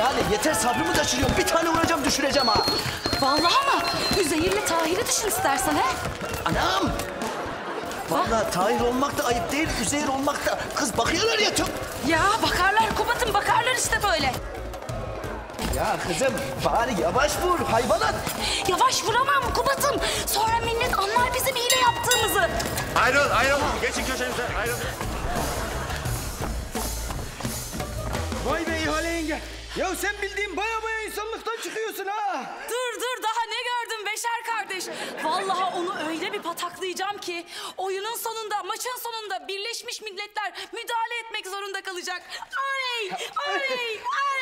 Yani yeter sabrımı taşırıyorum. Bir tane vuracağım düşüreceğim ha. Vallahi ama Üzeyir'le Tahir'i düşün istersen he. Anam. Vallahi Tahir olmak da ayıp değil, Üzeyir olmak da. Kız bakıyorlar ya çok. Ya bakarlar Kubat'ım, bakarlar işte böyle. Ya kızım bari yavaş vur hayvanat. Yavaş vuramam Kubat'ım. Sonra millet anlar bizim hile yaptığımızı. Ayrıl. Geçin köşenize, ayrıl. Vay be İhale yenge. Ya sen bildiğin baya insanlıktan çıkıyorsun ha. Dur daha ne gördün Beşer kardeş? Vallahi onu öyle bir pataklayacağım ki oyunun sonunda, maçın sonunda Birleşmiş Milletler müdahale etmek zorunda kalacak. Ay!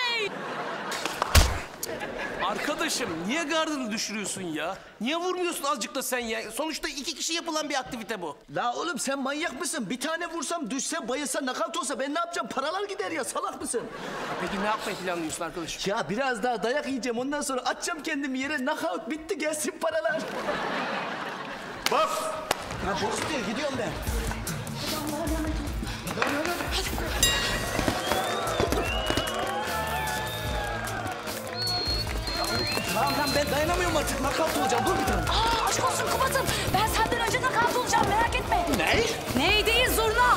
Arkadaşım niye gardını düşürüyorsun ya? Niye vurmuyorsun azıcık da sen ya? Sonuçta 2 kişi yapılan bir aktivite bu. La oğlum sen manyak mısın? Bir tane vursam düşse bayılsa nakavt olsa ben ne yapacağım? Paralar gider ya salak mısın? Peki ne yapmayı planlıyorsun arkadaşım? Ya biraz daha dayak yiyeceğim ondan sonra atacağım kendimi yere nakavt bitti gelsin paralar. Boks. Ya boks diyor gidiyorum ben. Tamam ben dayanamıyorum artık nakavt olacağım dur bir tane. Aşk olsun Kubat'ım. Ben senden önce nakavt olacağım, merak etme. Ne? Ney değil zurna.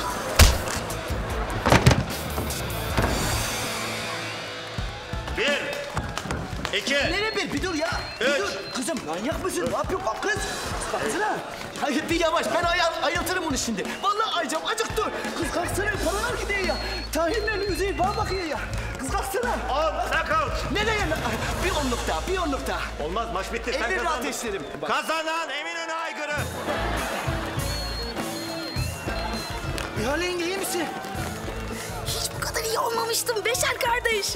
Bir, iki. Nereye bir dur ya. Bir Üç. dur. Kızım manyak mısın? Ne yapıyorsun? Bak kız. Baksana. Hayır bir yavaş ben ayıltırım onu şimdi. Vallahi ayacağım acık dur. Kız kalksana paralar gidiyor ya. Tahir'le Üzeyir bana bakıyor ya. Kız kalksana. Knockout. Nereye? Bir onluk daha. Olmaz, maç bitti. Sen Ellerini kazandın. ateşlerim. Bak. Kazanan Eminönü Aygır'ı. İhale yenge iyi misin? Hiç bu kadar iyi olmamıştım Beşer kardeş.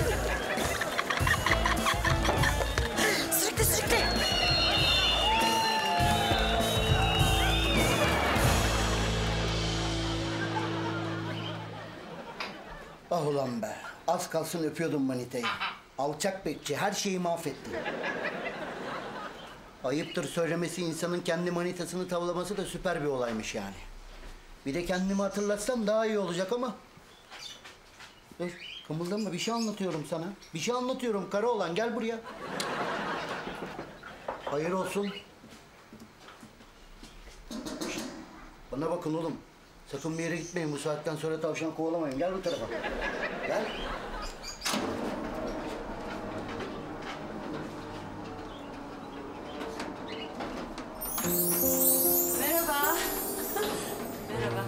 Sürükle. Ah ulan be. Az kalsın öpüyordum manitayı. Alçak bekçi her şeyi mahvetti. Ayıptır söylemesi insanın kendi manitasını tavlaması da süper bir olaymış yani. Bir de kendimi hatırlatsam daha iyi olacak ama. Dur kımıldama bir şey anlatıyorum sana. Bir şey anlatıyorum kara olan gel buraya. Hayır olsun. Şişt, bana bakın oğlum. Sakın bir yere gitmeyin bu saatten sonra tavşan kovalamayın. Gel bu tarafa. Gel. Merhaba. Merhaba.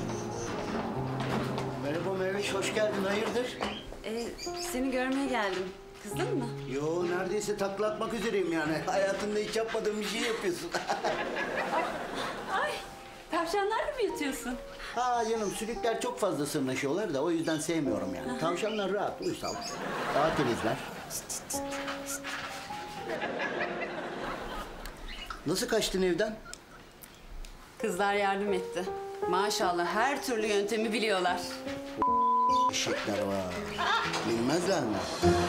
Merhaba Meyveş, hoş geldin. Hayırdır? Seni görmeye geldim. Kızdın mı? Yo, neredeyse takla atmak üzereyim yani. Hayatımda hiç yapmadığım bir şey yapıyorsun. Ay, tavşanlarla mı yatıyorsun? Ha canım, sülükler çok fazla sırnaşıyorlar da o yüzden sevmiyorum yani. Tavşanlar rahat, uysal. Daha temizler. Nasıl kaçtın evden? Kızlar yardım etti. Maşallah her türlü yöntemi biliyorlar. Eşekler var. Bilmezler mi?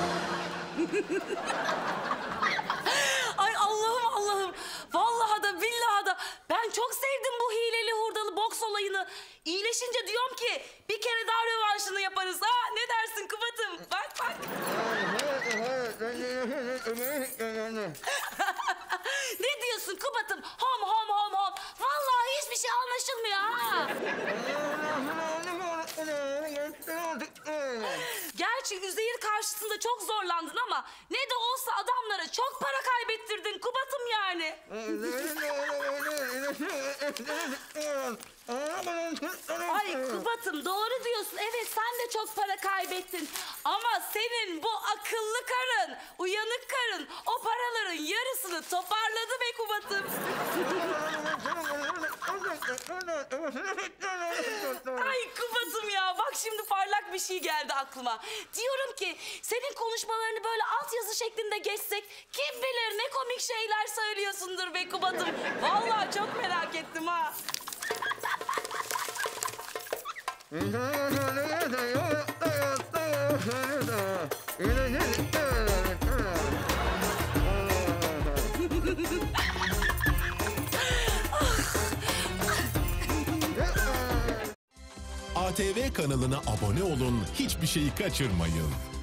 Ay Allah'ım. Vallahi da billahi da ben çok sevdim bu hileli hurdalı boks olayını. İyileşince diyorum ki bir kere daha rövanşını yaparız ha. Ne dersin Kubat'ım? Bak. Ne diyorsun Kubat'ım? Hom. Vallahi hiçbir şey anlaşılmıyor ha. Gerçi Üzeyir karşısında çok zorlandın ama ne de olsa adamlara çok para kaybettirdin Kubat'ım yani. Ay Kubat'ım doğru diyorsun. Evet sen de çok para kaybettin. Ama senin bu akıllı karın, uyanık karın o paraların yarısını toparladı be Kubat'ım. Ay Kubat'ım ya bak şimdi parlak bir şey geldi aklıma. Diyorum ki senin konuşmalarını böyle altyazı şeklinde geçsek kim bilir ne komik şeyler söylüyorsundur be Kubat'ım. Vallahi çok merak ettim ha. ATV kanalına abone olun, hiçbir şeyi kaçırmayın.